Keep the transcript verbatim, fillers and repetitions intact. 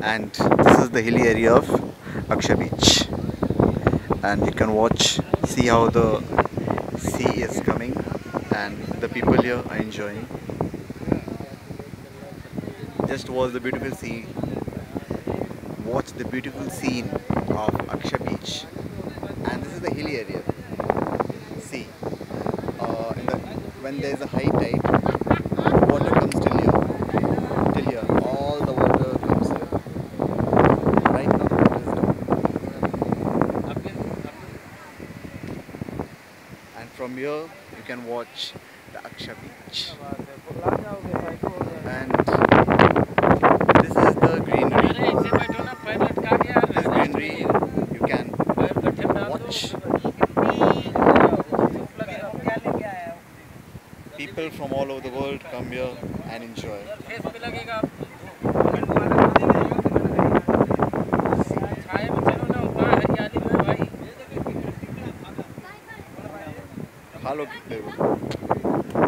and this is the hilly area of Aksha Beach, and you can watch, see how the sea is coming and the people here are enjoying. Just watch the beautiful sea, watch the beautiful scene of Aksha Beach, and this is the hilly area. See, uh, in the, when there is a high tide, the water comes till here, till here, all the water comes here. Right now the water is down, and from here you can watch the Aksha Beach. And this is the greenery. This greenery you can watch. People from all over the world come here and enjoy. खा लो कितने को